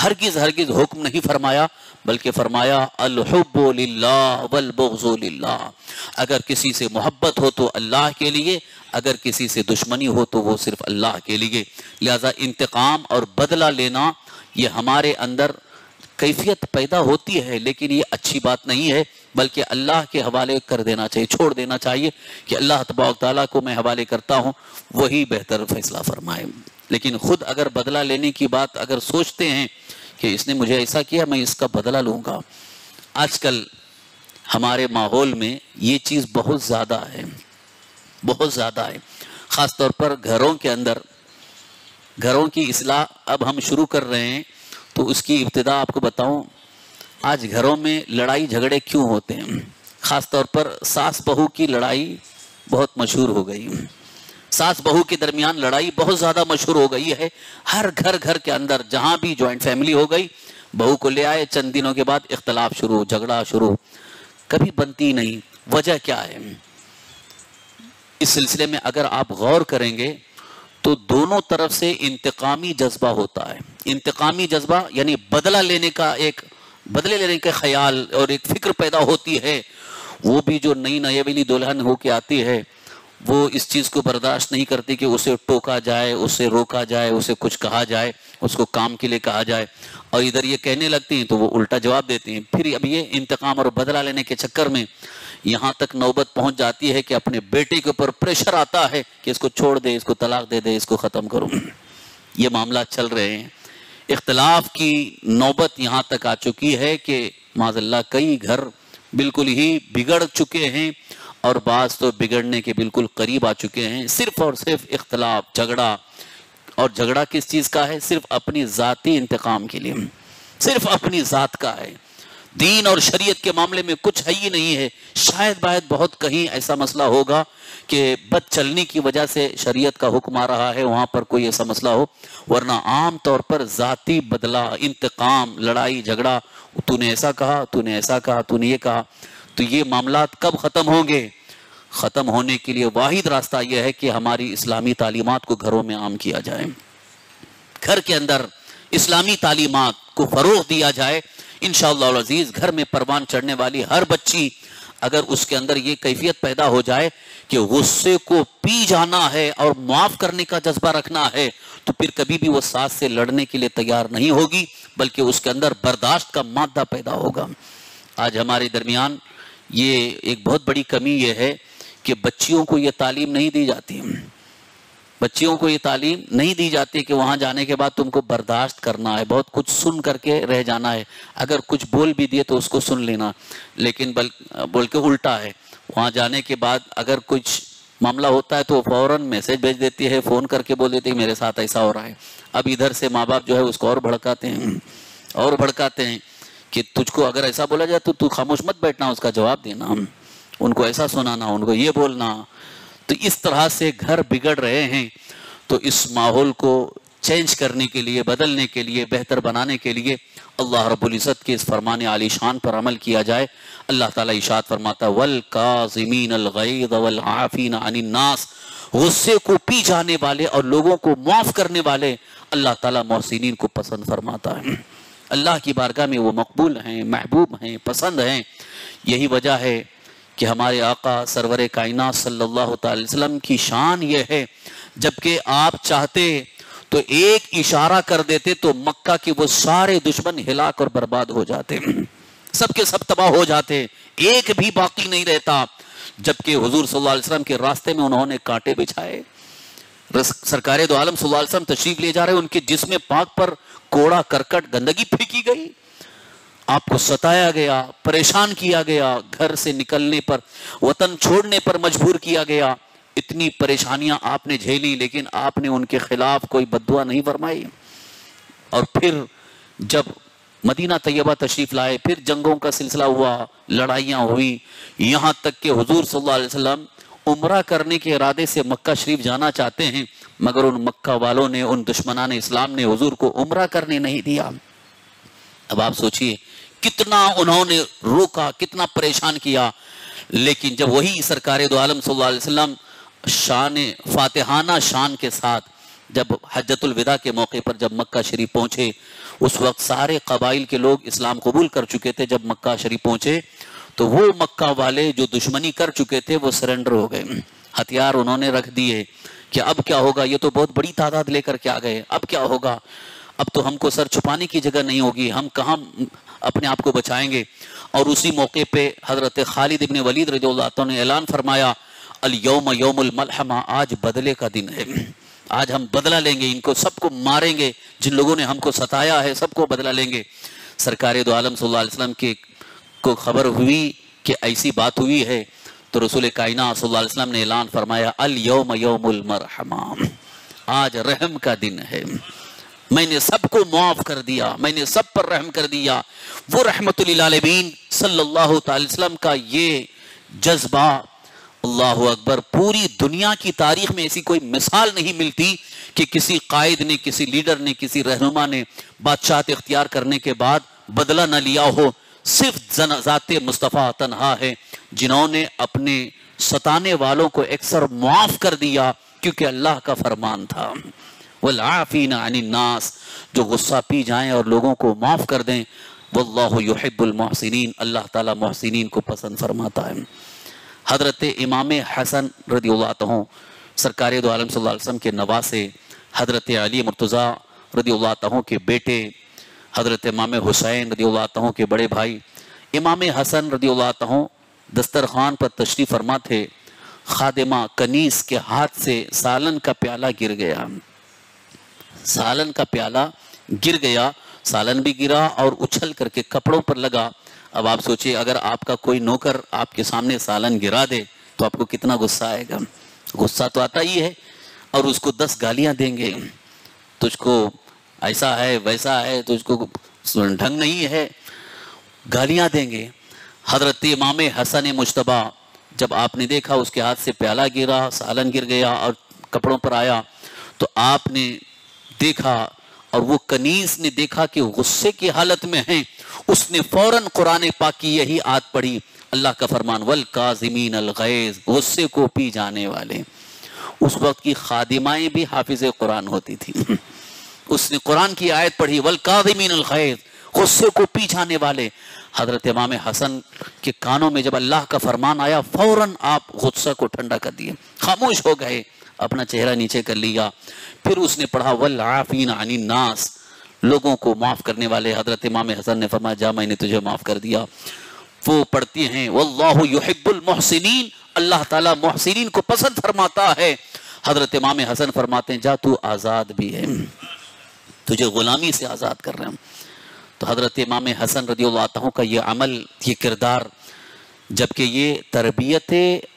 ہرگز ہرگز حکم نہیں فرمایا، بلکہ فرمایا الحب للہ والبغض للہ، اگر کسی سے محبت ہو تو اللہ کے لیے، اگر کسی سے دشمنی ہو تو وہ صرف اللہ کے لیے۔ لہذا انتقام اور بدلہ لینا یہ ہمارے اندر کیفیت پیدا ہوتی ہے، لیکن یہ اچھی بات نہیں ہے، بلکہ اللہ کے حوالے کر دینا چاہیے، چھوڑ دینا چاہیے کہ اللہ تبارک تعالیٰ کو میں حوالے کرتا ہوں، وہی بہتر فیصلہ فرمائے۔ لیکن خود اگر بدلہ لینے کی بات اگر سوچتے ہیں کہ اس نے مجھے ایسا کیا میں اس کا بدلہ لوں گا، آج کل ہمارے ماحول میں یہ چیز بہت زیادہ ہے، بہت زیادہ ہے، خاص طور پر گھروں کے اندر۔ گھروں کی اصلاح اب ہم شروع کر رہے ہیں، تو اس کی ابتدا آپ کو بتاؤں، آج گھروں میں لڑائی جھگڑے کیوں ہوتے ہیں؟ خاص طور پر ساس بہو کی لڑائی بہت مشہور ہو گئی، ساس بہو کے درمیان لڑائی بہت زیادہ مشہور ہو گئی ہے۔ ہر گھر کے اندر جہاں بھی جوائنٹ فیملی ہو گئی، بہو کو لے آئے، چند دنوں کے بعد اختلاف شروع، جھگڑا شروع، کبھی بنتی نہیں۔ وجہ کیا ہے؟ اس سلسلے میں اگر آپ غور کریں گے تو دونوں طرف سے انتقامی جذبہ ہوتا ہے۔ انتقامی جذبہ یعنی بدلہ لینے کا خیال اور ایک فکر پیدا ہوتی ہے۔ وہ بھی جو نئی نویلی دلہن ہو کے آتی ہے، وہ اس چیز کو برداشت نہیں کرتی کہ اسے ٹوکا جائے، اسے روکا جائے، اسے کچھ کہا جائے، اس کو کام کے لیے کہا جائے، اور ادھر یہ کہنے لگتی ہیں تو وہ الٹا جواب دیتی ہیں۔ پھر اب یہ انتقام اور بدلہ لینے کے چکر میں یہاں تک نوبت پہنچ جاتی ہے کہ اپنے بیٹے کے اوپر پریشر آتا ہے کہ اس کو چھوڑ دے، اس کو طلاق دے دے، اس کو ختم کرو۔ یہ معاملات چل رہے ہیں، اختلاف کی نوبت یہاں تک آ چکی ہے کہ معاذ اللہ کئی گھر بالکل ہی بگڑ چکے ہیں، اور بعض تو بگڑنے کے بالکل قریب آ چکے ہیں، صرف اور صرف اختلاف، جھگڑا۔ اور جھگڑا کس چیز کا ہے؟ صرف اپنی ذاتی انتقام کے لیے، صرف اپنی ذات کا ہے۔ دین اور شریعت کے معاملے میں کچھ ہے ہی نہیں ہے۔ شاید بہت کہیں ایسا مسئلہ ہوگا کہ بد چلنی کی وجہ سے شریعت کا حکم آ رہا ہے، وہاں پر کوئی ایسا مسئلہ ہو، ورنہ عام طور پر ذاتی بدلہ، انتقام، لڑائی جھگڑا، تو نے ایسا کہا، تو نے ایسا کہا، تو نے یہ کہا۔ تو یہ معاملات کب ختم ہوں گے؟ ختم ہونے کے لیے واحد راستہ یہ ہے کہ ہماری اسلامی تعلیمات کو گھروں میں عام کیا جائے، گھر کے اندر اسلامی تعلیمات کو فروغ دیا جائے۔ انشاءاللہ العزیز گھر میں پروان چڑھنے والی ہر بچی، اگر اس کے اندر یہ کیفیت پیدا ہو جائے کہ غصے کو پی جانا ہے اور معاف کرنے کا جذبہ رکھنا ہے، تو پھر کبھی بھی وہ ساس سے لڑنے کے لیے تیار نہیں ہوگی، بلکہ اس کے اندر برداشت کا مادہ پیدا ہوگا۔ آج ہمارے درمیان یہ ایک بہت بڑی کمی یہ ہے کہ بچیوں کو یہ تعلیم نہیں دی جاتی، بچیوں کو یہ تعلیم نہیں دی جاتی کہ وہاں جانے کے بعد تم کو برداشت کرنا ہے، بہت کچھ سن کر کے رہ جانا ہے، اگر کچھ بول بھی دیے تو اس کو سن لینا، لیکن بول کے الٹا ہے، وہاں جانے کے بعد اگر کچھ معاملہ ہوتا ہے تو فوراً میسج بھیج دیتی ہے، فون کر کے بول دیتی ہے میرے ساتھ ایسا ہو رہا ہے۔ اب ادھر سے ماں باپ جو ہے اس کو اور بھڑکاتے ہیں کہ تجھ کو اگر ایسا بولا جائے تو تو خاموش مت بیٹھنا، اس کا جواب دینا، ان کو ایسا سنانا، ان کو یہ بولنا۔ تو اس طرح سے گھر بگڑ رہے ہیں۔ تو اس ماحول کو چینج کرنے کے لیے، بدلنے کے لیے، بہتر بنانے کے لیے اللہ رب العزت کے اس فرمان عالی شان پر عمل کیا جائے۔ اللہ تعالیٰ ارشاد فرماتا ہے وَالْكَاظِمِينَ الْغَيْظَ وَالْعَافِينَ عَنِ النَّاسِ، غصے کو پی جانے والے اور لوگوں کو معاف کرنے والے اللہ تعالیٰ محسنین کو پسند فرماتا ہے۔ اللہ کی بارگاہ میں وہ مقبول ہیں، محبوب ہیں، پسند ہیں۔ یہی وجہ ہے کہ ہمارے آقا سرور کائنات صلی اللہ تعالی وسلم کی شان یہ ہے، جبکہ آپ چاہتے تو ایک اشارہ کر دیتے تو مکہ کے وہ سارے دشمن ہلاک اور برباد ہو جاتے، سب کے سب تباہ ہو جاتے، ایک بھی باقی نہیں رہتا۔ جبکہ حضور صلی اللہ علیہ وسلم کے راستے میں انہوں نے کانٹے بچھائے، سرکار دو عالم صلی اللہ علیہ وسلم تشریف لے جا رہے، ان کے جسم پاک پر کوڑا کرکٹ گندگی پھینکی گئی، آپ کو ستایا گیا، پریشان کیا گیا، گھر سے نکلنے پر، وطن چھوڑنے پر مجبور کیا گیا، اتنی پریشانیاں آپ نے جھیلی، لیکن آپ نے ان کے خلاف کوئی بددعا نہیں فرمائی۔ اور پھر جب مدینہ طیبہ تشریف لائے، پھر جنگوں کا سلسلہ ہوا، لڑائیاں ہوئی، یہاں تک کہ حضور صلی اللہ علیہ وسلم عمرہ کرنے کے ارادے سے مکہ شریف جانا چاہتے ہیں، مگر ان مکہ والوں نے، ان دشمنان اسلام نے حضور کو عمرہ کرنے نہیں دیا۔ اب آپ سوچئے کتنا انہوں نے روکا، کتنا پریشان کیا، لیکن جب وہی سرکار دو عالم صلی اللہ علیہ وسلم شان فاتحانہ شان کے ساتھ جب حجۃ الوداع کے موقع پر جب مکہ شریف پہنچے، اس وقت سارے قبائل کے لوگ اسلام قبول کر چکے تھے. جب مکہ شریف پہنچے تو وہ مکہ والے جو دشمنی کر چکے تھے وہ سرنڈر ہو گئے، ہتھیار انہوں نے رکھ دیے کہ اب کیا ہوگا، یہ تو بہت بڑی تعداد لے کر کے آ گئے، اب کیا ہوگا، اب تو ہم کو سر چھپانے کی جگہ نہیں ہوگی، ہم کہاں اپنے آپ کو بچائیں گے. اور اسی موقع پہ حضرت خالد ابن ولید رضی اللہ عنہ نے اعلان فرمایا الیوم یوم الملحمہ، آج بدلے کا دن ہے، آج ہم بدلہ لیں گے، ان کو سب کو ماریں گے، جن لوگوں نے ہم کو ستایا ہے سب کو بدلہ لیں گے. سرکار دو عالم صلی اللہ علیہ وسلم کو خبر ہوئی کہ ایسی بات ہوئی ہے تو رسول کائنات صلی اللہ علیہ وسلم نے اعلان فرمایا الیوم یوم المرحمہ، آج رحم کا دن ہے، میں نے سب کو معاف کر دیا، میں نے سب پر رحم کر دیا. وہ رحمت للعالمین صلی اللہ تعالی وسلم کا یہ جذبہ، اللہ اکبر، پوری دنیا کی تاریخ میں ایسی کوئی مثال نہیں ملتی کہ کسی قائد نے، کسی لیڈر نے، کسی رہنما نے بادشاہت اختیار کرنے کے بعد بدلہ نہ لیا ہو. صرف ذات مصطفیٰ تنہا ہے جنہوں نے اپنے ستانے والوں کو اکثر معاف کر دیا، کیونکہ اللہ کا فرمان تھا والعافین عن الناس، جو غصہ پی جائیں اور لوگوں کو معاف کر دیں. واللہ یحب المحسنین، اللہ تعالی محسنین کو پسند فرماتا ہے. حضرت امام حسن رضی اللہ عنہ، سرکار دو عالم صلی اللہ علیہ وسلم کے نواسے، حضرت علی مرتضیٰ رضی اللہ عنہ کے بیٹے، حضرت امام حسین رضی اللہ عنہ کے بڑے بھائی. امام حسن رضی اللہ عنہ دسترخوان پر تشریف فرما تھے، خادمہ کنیز کے ہاتھ سے سالن کا پیالہ گر گیا، سالن کا پیالہ گر گیا، سالن بھی گرا اور اچھل کر کے کپڑوں پر لگا. اب آپ سوچئے اگر آپ کا کوئی نوکر آپ کے سامنے سالن گرا دے تو آپ کو کتنا غصہ آئے گا. غصہ تو آتا ہی ہے، اور اس کو 10 گالیاں دیں گے، تجھ کو ایسا ہے ویسا ہے، تجھ کو ڈھنگ نہیں ہے، گالیاں دیں گے. حضرت امام حسن مجتبیٰ جب آپ نے دیکھا اس کے ہاتھ سے پیالہ گرا، سالن گر گیا اور کپڑوں پر آیا، تو آپ نے دیکھا اور وہ کنیز نے دیکھا کہ غصے کی حالت میں ہیں. اس نے فوراً قرآن پاک کی یہی آیت پڑھی، اللہ کا فرمان والکاظمین الغیظ، غصے کو پی جانے والے. اس وقت کی خادمائیں بھی حافظ قرآن ہوتی تھی. اس نے قرآن کی آیت پڑھی والکاظمین الغیظ، غصے کو پی جانے والے. حضرت امام حسن کے کانوں میں جب اللہ کا فرمان آیا، فوراً آپ غصہ کو ٹھنڈا کر دیے، خاموش ہو گئے، اپنا چہرہ نیچے کر لیا. پھر اس نے پڑھا والعافین عن الناس، لوگوں کو معاف کرنے والے. حضرت امام حسن نے فرمایا جا میں نے تجھے معاف کر دیا. وہ پڑھتی ہیں واللہ یحب المحسنین، اللہ تعالیٰ محسنین کو پسند فرماتا ہے. حضرت امام حسن فرماتے ہیں جا تو آزاد بھی ہے، تجھے غلامی سے آزاد کر رہے ہیں. تو حضرت امام حسن رضی اللہ عنہ کا یہ عمل، یہ کردار، جبکہ یہ تربیت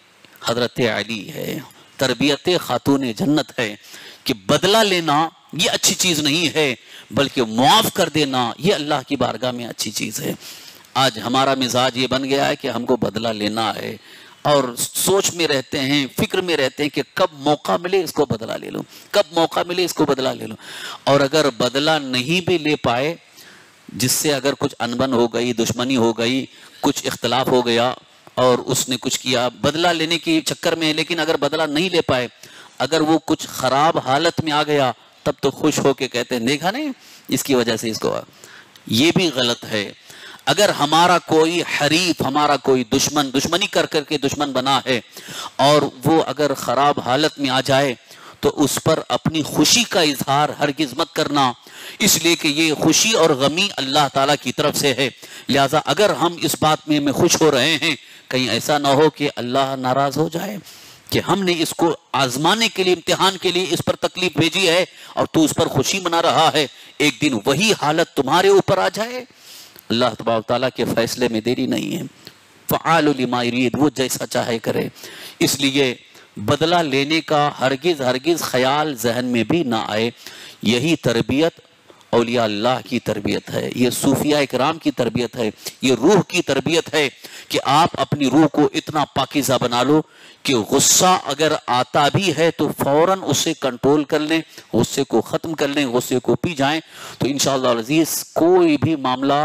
حضرت علی ہے، تربیت خاتون جنت ہے، کہ بدلہ لینا یہ اچھی چیز نہیں ہے، بلکہ معاف کر دینا یہ اللہ کی بارگاہ میں اچھی چیز ہے. آج ہمارا مزاج یہ بن گیا ہے کہ ہم کو بدلہ لینا ہے، اور سوچ میں رہتے ہیں، فکر میں رہتے ہیں کہ کب موقع ملے اس کو بدلہ لے لو، کب موقع ملے اس کو بدلہ لے لو. اور اگر بدلہ نہیں بھی لے پائے، جس سے اگر کچھ انبن ہو گئی، دشمنی ہو گئی، کچھ اختلاف ہو گیا اور اس نے کچھ کیا بدلہ لینے کے چکر میں، لیکن اگر بدلہ نہیں لے پائے، اگر وہ کچھ خراب حالت میں آ گیا، تب تو خوش ہو کے کہتے ہیں دیکھا نہیں اس کی وجہ سے اس کو. یہ بھی غلط ہے. اگر ہمارا کوئی حریف، ہمارا کوئی دشمن، دشمنی کر کر کے دشمن بنا ہے، اور وہ اگر خراب حالت میں آ جائے تو اس پر اپنی خوشی کا اظہار ہرگز مت کرنا، اس لیے کہ یہ خوشی اور غمی اللہ تعالیٰ کی طرف سے ہے. لہٰذا اگر ہم اس بات میں خوش ہو رہے ہیں، کہیں ایسا نہ ہو کہ اللہ ناراض ہو جائے کہ ہم نے اس کو آزمانے کے لیے، امتحان کے لیے اس پر تکلیف بھیجی ہے اور تو اس پر خوشی منا رہا ہے، ایک دن وہی حالت تمہارے اوپر آ جائے. اللہ تبارک تعالیٰ کے فیصلے میں دیری نہیں ہے، فعال لما یرید، وہ جیسا چاہے کرے. اس لیے بدلہ لینے کا ہرگز خیال ذہن میں بھی نہ آئے. یہی تربیت اولیاء اللہ کی تربیت ہے، یہ صوفیاء اکرام کی تربیت ہے، یہ روح کی تربیت ہے کہ آپ اپنی روح کو اتنا پاکیزہ بنا لو کہ غصہ اگر آتا بھی ہے تو فوراً اسے کنٹرول کر لیں، غصے کو ختم کر لیں، غصے کو پی جائیں، تو انشاءاللہ العزیز کوئی بھی معاملہ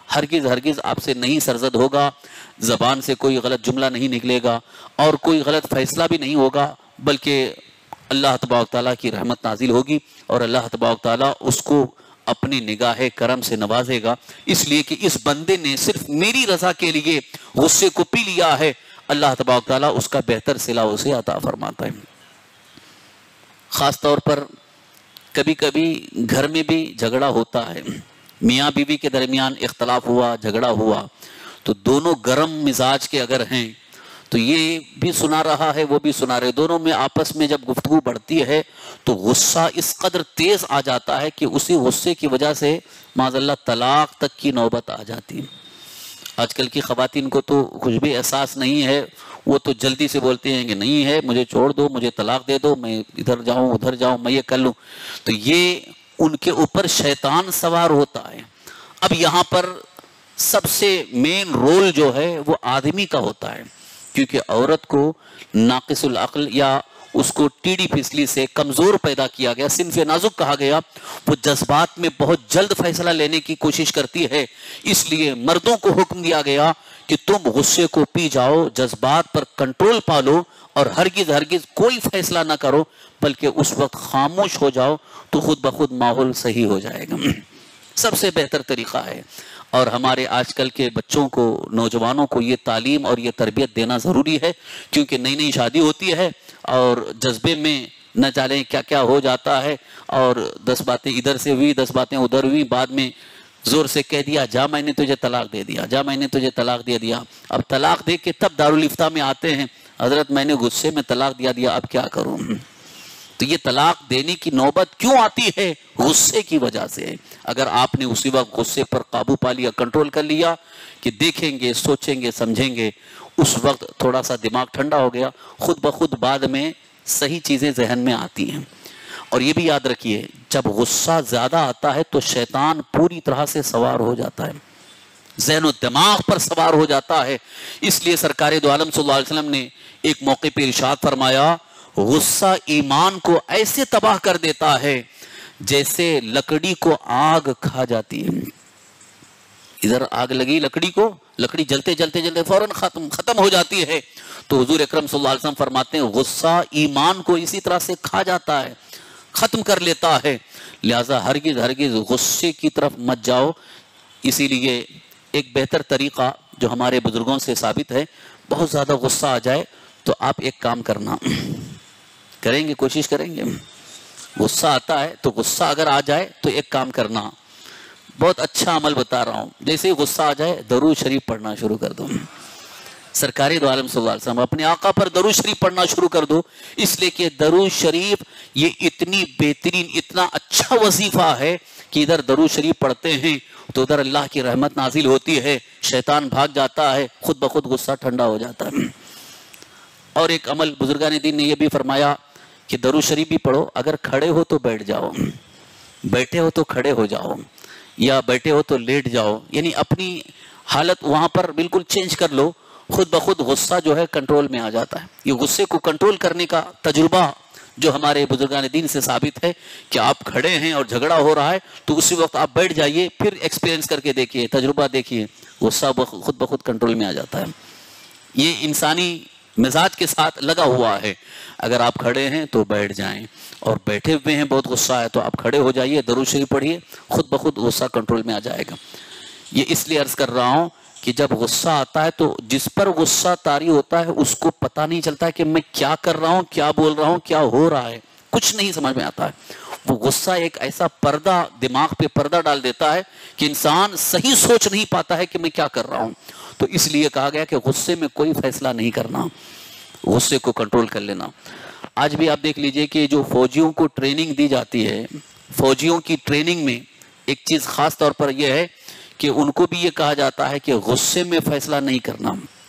ہرگز آپ سے نہیں سرزد ہوگا، زبان سے کوئی غلط جملہ نہیں نکلے گا اور کوئی غلط فیصلہ بھی نہیں ہوگا، بلکہ اللہ تبارک تعالیٰ کی رحمت نازل ہوگی اور اللہ تبارک تعالیٰ اس کو اپنی نگاہ کرم سے نوازے گا، اس لیے کہ اس بندے نے صرف میری رضا کے لیے غصے کو پی لیا ہے، اللہ تبارک تعالیٰ اس کا بہتر صلہ اسے عطا فرماتا ہے۔ خاص طور پر کبھی کبھی گھر میں بھی جھگڑا ہوتا ہے، میاں بیوی کے درمیان اختلاف ہوا، جھگڑا ہوا، تو دونوں گرم مزاج کے اگر ہیں تو یہ بھی سنا رہا ہے وہ بھی سنا رہے، دونوں میں آپس میں جب گفتگو بڑھتی ہے تو غصہ اس قدر تیز آ جاتا ہے کہ اسی غصے کی وجہ سے معاذ اللہ طلاق تک کی نوبت آ جاتی ہے۔ آج کل کی خواتین کو تو کچھ بھی احساس نہیں ہے، وہ تو جلدی سے بولتے ہیں کہ نہیں ہے، مجھے چھوڑ دو، مجھے طلاق دے دو، میں ادھر جاؤں ادھر جاؤں، میں یہ کر لوں، تو یہ ان کے اوپر شیطان سوار ہوتا ہے۔ اب یہاں پر سب سے مین رول جو ہے وہ آدمی کا ہوتا ہے، کیونکہ عورت کو ناقص العقل یا اس کو ٹیڑھی پھسلی سے کمزور پیدا کیا گیا، صنف نازک کہا گیا، وہ جذبات میں بہت جلد فیصلہ لینے کی کوشش کرتی ہے، اس لیے مردوں کو حکم دیا گیا کہ تم غصے کو پی جاؤ، جذبات پر کنٹرول پالو اور ہرگز ہرگز کوئی فیصلہ نہ کرو، بلکہ اس وقت خاموش ہو جاؤ تو خود بخود ماحول صحیح ہو جائے گا۔ سب سے بہتر طریقہ ہے، اور ہمارے آج کل کے بچوں کو، نوجوانوں کو یہ تعلیم اور یہ تربیت دینا ضروری ہے، کیونکہ نئی نئی شادی ہوتی ہے اور جذبے میں نہ جانے کیا کیا ہو جاتا ہے، اور 10 باتیں ادھر سے ہوئی 10 باتیں ادھر ہوئی، بعد میں زور سے کہہ دیا جا میں نے تجھے طلاق دے دیا، جا میں نے تجھے طلاق دے دیا، اب طلاق دے کے تب دارالافتاء میں آتے ہیں، حضرت میں نے غصے میں طلاق دیا اب کیا کروں۔ تو یہ طلاق دینے کی نوبت کیوں آتی ہے؟ غصے کی وجہ سے۔ اگر آپ نے اسی وقت غصے پر قابو پا لیا، کنٹرول کر لیا کہ دیکھیں گے، سوچیں گے، سمجھیں گے، اس وقت تھوڑا سا دماغ ٹھنڈا ہو گیا، خود بخود بعد میں صحیح چیزیں ذہن میں آتی ہیں۔ اور یہ بھی یاد رکھیے، جب غصہ زیادہ آتا ہے تو شیطان پوری طرح سے سوار ہو جاتا ہے، ذہن و دماغ پر سوار ہو جاتا ہے۔ اس لیے سرکار دو عالم صلی اللہ علیہ وسلم نے ایک موقع پہ ارشاد فرمایا، غصہ ایمان کو ایسے تباہ کر دیتا ہے جیسے لکڑی کو آگ کھا جاتی ہے۔ ادھر آگ لگی لکڑی کو، لکڑی جلتے جلتے جلتے فوراً ختم ہو جاتی ہے، تو حضور اکرم صلی اللہ علیہ وسلم فرماتے ہیں غصہ ایمان کو اسی طرح سے کھا جاتا ہے، ختم کر لیتا ہے، لہذا ہرگز ہرگز غصے کی طرف مت جاؤ۔ اسی لیے ایک بہتر طریقہ جو ہمارے بزرگوں سے ثابت ہے، بہت زیادہ غصہ آ جائے تو آپ ایک کام کرنا، کریں گے، کوشش کریں گے، غصہ آتا ہے تو غصہ اگر آ جائے تو ایک کام کرنا، بہت اچھا عمل بتا رہا ہوں، جیسے ہی غصہ آ جائے درود شریف پڑھنا شروع کر دو۔ سرکار دو عالم صلی اللہ علیہ وسلم اپنے آقا پر درود شریف پڑھنا شروع کر دو، اس لیے کہ درود شریف یہ اتنی بہترین، اتنا اچھا وظیفہ ہے کہ ادھر درود شریف پڑھتے ہیں تو ادھر اللہ کی رحمت نازل ہوتی ہے، شیطان بھاگ جاتا ہے، خود بخود غصہ ٹھنڈا ہو جاتا ہے۔ اور ایک عمل بزرگان دین نے یہ بھی فرمایا کہ درود شریف بھی پڑھو، اگر کھڑے ہو تو بیٹھ جاؤ، بیٹھے ہو تو کھڑے ہو جاؤ، یا بیٹھے ہو تو لیٹ جاؤ، یعنی اپنی حالت وہاں پر بالکل چینج کر لو، خود بخود غصہ جو ہے کنٹرول میں آ جاتا ہے۔ یہ غصے کو کنٹرول کرنے کا تجربہ جو ہمارے بزرگان دین سے ثابت ہے کہ آپ کھڑے ہیں اور جھگڑا ہو رہا ہے تو اسی وقت آپ بیٹھ جائیے، پھر ایکسپیرینس کر کے دیکھیے، تجربہ دیکھیے، غصہ خود بخود کنٹرول میں آ جاتا ہے۔ یہ انسانی مزاج کے ساتھ لگا ہوا ہے، اگر آپ کھڑے ہیں تو بیٹھ جائیں، اور بیٹھے ہوئے ہیں بہت غصہ ہے تو آپ کھڑے ہو جائیے، درود شریف پڑھیے، خود بخود غصہ کنٹرول میں آ جائے گا۔ یہ اس لیے عرض کر رہا ہوں کہ جب غصہ آتا ہے تو جس پر غصہ طاری ہوتا ہے اس کو پتہ نہیں چلتا ہے کہ میں کیا کر رہا ہوں، کیا بول رہا ہوں، کیا ہو رہا ہے، کچھ نہیں سمجھ میں آتا ہے۔ وہ غصہ ایک ایسا پردہ، دماغ پہ پردہ ڈال دیتا ہے کہ انسان صحیح سوچ نہیں پاتا ہے کہ میں کیا کر رہا ہوں۔ تو اس لیے کہا گیا کہ غصے میں کوئی فیصلہ نہیں کرنا، غصے کو کنٹرول کر لینا۔ آج بھی آپ دیکھ لیجئے کہ جو فوجیوں کو ٹریننگ دی جاتی ہے، فوجیوں کی ٹریننگ میں ایک چیز خاص طور پر یہ ہے کہ ان کو بھی یہ کہا جاتا ہے کہ غصے میں فیصلہ نہیں کرنا۔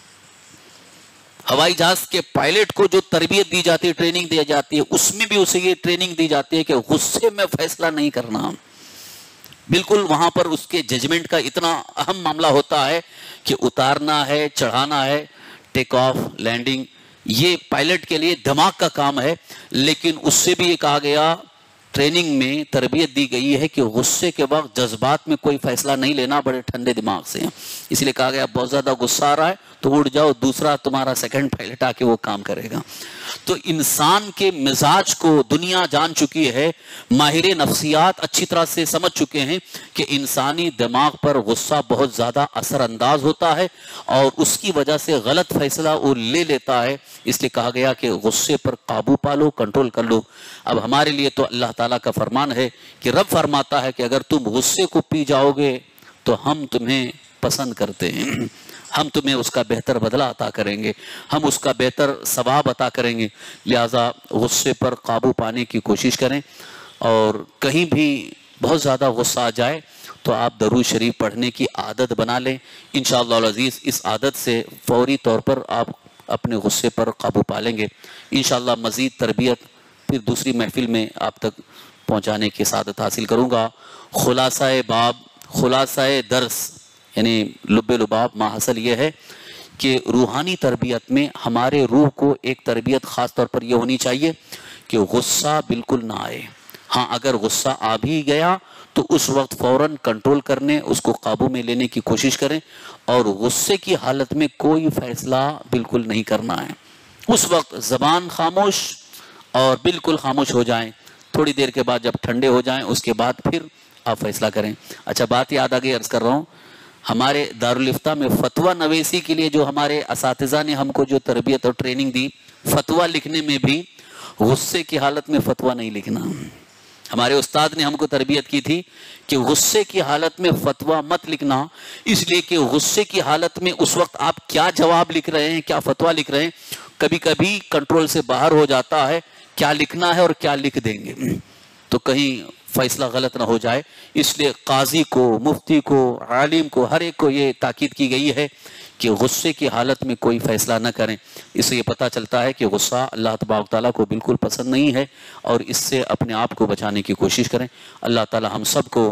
ہوائی جہاز کے پائلٹ کو جو تربیت دی جاتی ہے، ٹریننگ دی جاتی ہے، اس میں بھی اسے یہ ٹریننگ دی جاتی ہے کہ غصے میں فیصلہ نہیں کرنا۔ بالکل وہاں پر اس کے ججمنٹ کا اتنا اہم معاملہ ہوتا ہے کہ اتارنا ہے، چڑھانا ہے، ٹیک آف، لینڈنگ، یہ پائلٹ کے لیے دماغ کا کام ہے۔ لیکن اس سے بھی یہ کہا گیا، ٹریننگ میں تربیت دی گئی ہے کہ غصے کے وقت جذبات میں کوئی فیصلہ نہیں لینا، بڑے ٹھنڈے دماغ سے۔ اس لیے کہا گیا بہت زیادہ غصہ آ رہا ہے تو اٹھ جاؤ، دوسرا تمہارا سیکنڈ پائلٹ آ کے وہ کام کرے گا۔ تو انسان کے مزاج کو دنیا جان چکی ہے، ماہر نفسیات اچھی طرح سے سمجھ چکے ہیں کہ انسانی دماغ پر غصہ بہت زیادہ اثر انداز ہوتا ہے اور اس کی وجہ سے غلط فیصلہ وہ لے لیتا ہے۔ اس لیے کہا گیا کہ غصے پر قابو پالو، کنٹرول کر لو۔ اب ہمارے لیے تو اللہ تعالیٰ کا فرمان ہے کہ رب فرماتا ہے کہ اگر تم غصے کو پی جاؤ گے تو ہم تمہیں پسند کرتے ہیں، ہم تمہیں اس کا بہتر بدلہ عطا کریں گے، ہم اس کا بہتر ثواب عطا کریں گے۔ لہٰذا غصے پر قابو پانے کی کوشش کریں، اور کہیں بھی بہت زیادہ غصہ آ جائے تو آپ درود شریف پڑھنے کی عادت بنا لیں۔ انشاءاللہ العزیز اس عادت سے فوری طور پر آپ اپنے غصے پر قابو پالیں گے۔ انشاءاللہ مزید تربیت پھر دوسری محفل میں آپ تک پہنچانے کی سعادت حاصل کروں گا۔ خلاصہ باب، خلاصہ درس یعنی لب لباب ماحصل یہ ہے کہ روحانی تربیت میں ہمارے روح کو ایک تربیت خاص طور پر یہ ہونی چاہیے کہ غصہ بالکل نہ آئے۔ ہاں اگر غصہ آ بھی گیا تو اس وقت فوراً کنٹرول کرنے، اس کو قابو میں لینے کی کوشش کریں، اور غصے کی حالت میں کوئی فیصلہ بالکل نہیں کرنا ہے۔ اس وقت زبان خاموش اور بالکل خاموش ہو جائیں، تھوڑی دیر کے بعد جب ٹھنڈے ہو جائیں اس کے بعد پھر آپ فیصلہ کریں۔ اچھا بات یاد آ گئی، عرض کر رہا ہوں، ہمارے دارالفتہ میں فتویٰ نویسی کے لیے جو ہمارے اساتذہ نے ہم کو جو تربیت اور ٹریننگ دی، فتویٰ لکھنے میں بھی غصے کی حالت میں فتویٰ نہیں لکھنا۔ ہمارے استاد نے ہم کو تربیت کی تھی کہ غصے کی حالت میں فتویٰ مت لکھنا، اس لیے کہ غصے کی حالت میں اس وقت آپ کیا جواب لکھ رہے ہیں، کیا فتویٰ لکھ رہے ہیں، کبھی کبھی کنٹرول سے باہر ہو جاتا ہے، کیا لکھنا ہے اور کیا لکھ دیں گے، تو کہیں فیصلہ غلط نہ ہو جائے۔ اس لیے قاضی کو، مفتی کو، عالم کو، ہر ایک کو یہ تاکید کی گئی ہے کہ غصے کی حالت میں کوئی فیصلہ نہ کریں۔ اس سے یہ پتہ چلتا ہے کہ غصہ اللہ تبارک تعالیٰ کو بالکل پسند نہیں ہے، اور اس سے اپنے آپ کو بچانے کی کوشش کریں۔ اللہ تعالیٰ ہم سب کو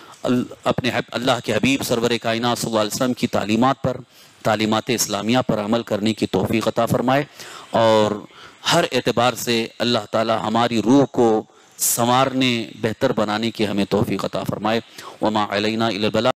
اپنے اللہ کے حبیب سرور کائنات صلی اللہ علیہ وسلم کی تعلیمات پر، تعلیمات اسلامیہ پر عمل کرنے کی توفیق عطا فرمائے، اور ہر اعتبار سے اللہ تعالیٰ ہماری روح کو سنوارنے، بہتر بنانے کی ہمیں توفیق عطا فرمائے۔ وما علینا الا البلاغ۔